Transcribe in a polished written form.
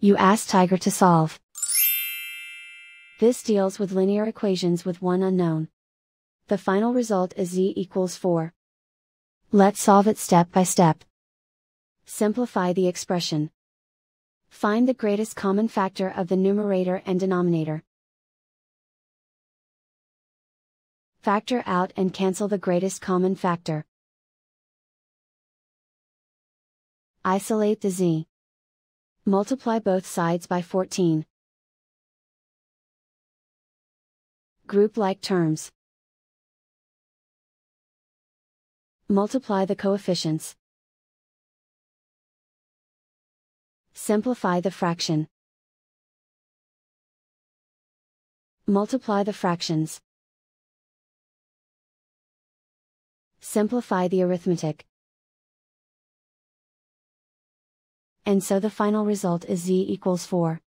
You ask Tiger to solve. This deals with linear equations with one unknown. The final result is z equals 4. Let's solve it step by step. Simplify the expression. Find the greatest common factor of the numerator and denominator. Factor out and cancel the greatest common factor. Isolate the z. Multiply both sides by 14. Group like terms. Multiply the coefficients. Simplify the fraction. Multiply the fractions. Simplify the arithmetic. And so the final result is z equals 4.